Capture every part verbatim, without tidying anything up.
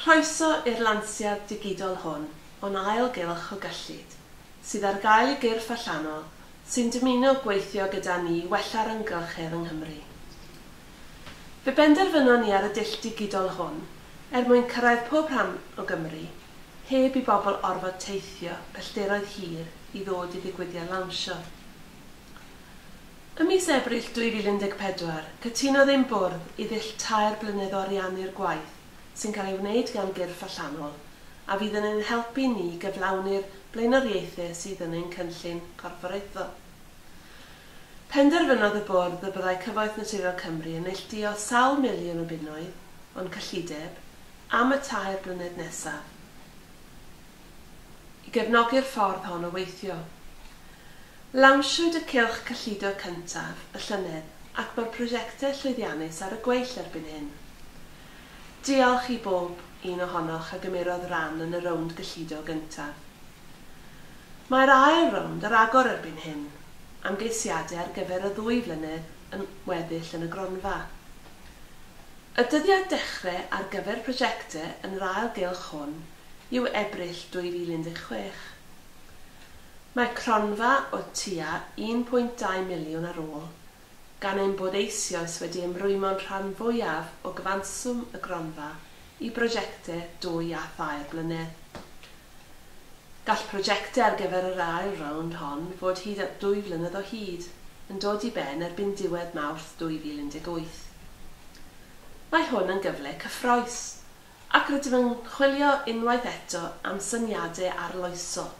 Croeso i'r lansiad digidol hwn o'n ailgylch o gyllid, sydd ar gael i gyrff allanol sy'n dymuno gweithio gyda ni wella'r ymgylchedd yng Nghymru. Fe benderfynon ni ar y dull digidol hwn er mwyn cyrraedd pob rhan o Gymru, heb i bobl orfod teithio pellteroedd hir i ddod i ddigwyddiad lawnsio. Ym mis Ebrill dwy fil un deg pedwar, cytunodd ein bwrdd i ddull tair blynedd o ariannu'r gwaith sy'n cael ei wneud gan gyrff allanol, a fydd yn ein helpu ni gyflawni'r blaenoriaethau sydd yn ein cynllun corfforaethol. Penderfynodd y bwrdd y byddai Cyfoeth Naturiol Cymru yn neilltuo sawl miliwn o bunnoedd, ond cyllideb, am y tair blynedd nesaf, i gefnogi'r ffordd hon o weithio. Lawnsiwyd y cylch cyllido cyntaf, y llynedd, ac mae'r prosiectau llwyddiannus ar y gweill erbyn hyn. Diolch i bob un ohonoch a gymerodd ran yn y rownd gyllido gyntaf. Mae'r ail rownd ar agor erbyn hyn, amgeisiadau ar gyfer y ddwy flynedd yn weddill yn y gronfa. Y dyddiad dechrau ar gyfer prosiectau yn yr ail gylch hwn yw Ebrill dwy fil un deg chwech. Mae cronfa o tua un pwynt dau miliwn ar ôl, gan ein bod eisoes wedi ymrwymo'n rhan fwyaf o gyfanswm y gronfa i brosiectau dwy a thair blynedd. Gall prosiectau ar gyfer yr ail rownd hon fod hyd at dwy flynedd o hyd, yn dod i ben erbyn diwedd Mawrth dwy fil un deg wyth. Mae hwn yn gyfle cyffroes, ac rydym yn chwilio unwaith eto am syniadau arloesol.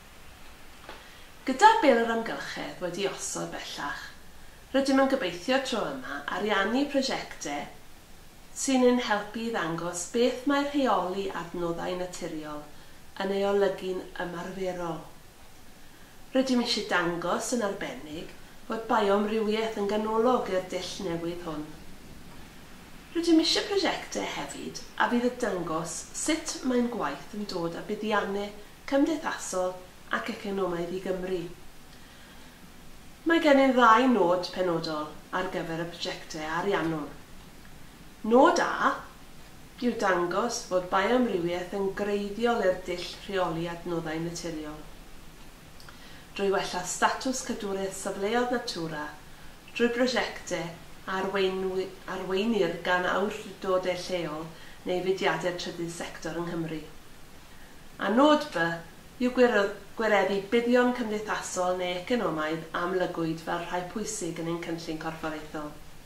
Gyda bil yr amgylchedd wedi osod bellach, rydym yn gobeithio tro yma ariannu prosiectau sy'n ein helpu i ddangos beth mae'r rheoli adnoddau naturiol yn ei olygu'n ymarferol. Rydym eisiau dangos yn arbennig fod biomrywiaeth yn ganolog i'r dull newydd hwn. Rydym eisiau prosiectau hefyd a fydd y dangos sut mae'n gwaith yn dod â buddiannau cymdeithasol ac economaidd i Gymru. Mae gennym ddau nod penodol ar gyfer y prosiectau ariannol. Nod A yw dangos fod biomrywiaeth yn greiddiol i'r dull rheoli adnoddau naturiol. Drwy wella statws cadwraeth safleoedd natura, drwy brosiectau arweinir gan awdurdodau lleol neu fudiadau'r trydydd sector yng Nghymru. A nod B yw gwireddu buddion cymdeithasol neu economaidd amlygwyd fel rhai pwysig yn ein cynllun corfforaethol.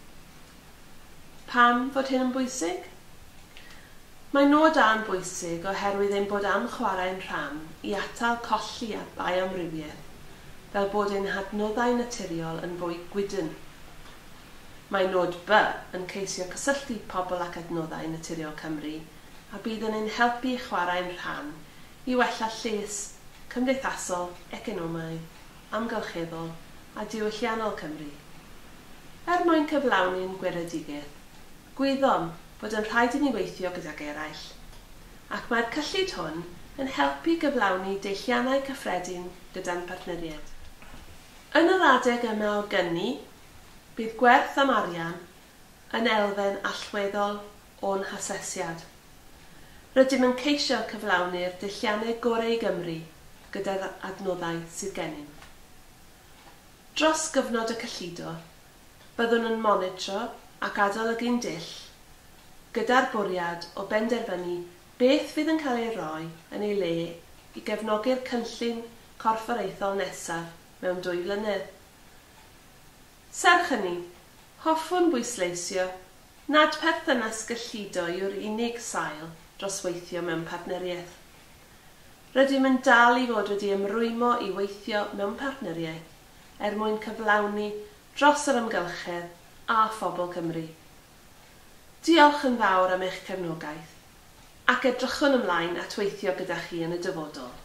Pam fod hyn yn bwysig? Mae nod A yn bwysig oherwydd ein bod am chwarae'n rhan i atal colli a biomrywiaeth, fel bod ein hadnoddau naturiol yn fwy gwydyn. Mae nod B yn ceisio cysylltu pobl ac adnoddau naturiol Cymru a bydd yn ein helpu chwarae'n rhan i wella lles cymdeithasol, economaidd, amgylcheddol a diwylliannol Cymru. Er mwyn cyflawni'n gweredigedd, gwyddom bod yn rhaid i ni weithio gydag eraill, ac mae'r cyllid hwn yn helpu gyflawni deilliannau cyffredin gyda'n partneriaid. Yn yr adeg yma o gynni, bydd gwerth am arian yn elfen allweddol o'n hasesiad. Rydym yn ceisio cyflawni'r deilliannau gorau Gymru gyda'r adnoddau sydd gennym. Dros gyfnod y cyllido, byddwn yn monitro ac adolygu'n dull, gyda'r bwriad o benderfynu beth fydd yn cael ei roi yn ei le i gefnogi'r cynllun corfforaethol nesaf mewn dwy flynedd. Serch hynny, hoffwn bwysleisio nad perthynas gyllido yw'r unig sail dros weithio mewn partneriaeth. Rydym yn dal i fod wedi ymrwymo i weithio mewn partneriaeth er mwyn cyflawni dros yr amgylchedd a phobl Cymru. Diolch yn fawr am eich cefnogaeth ac edrychwn ymlaen at weithio gyda chi yn y dyfodol.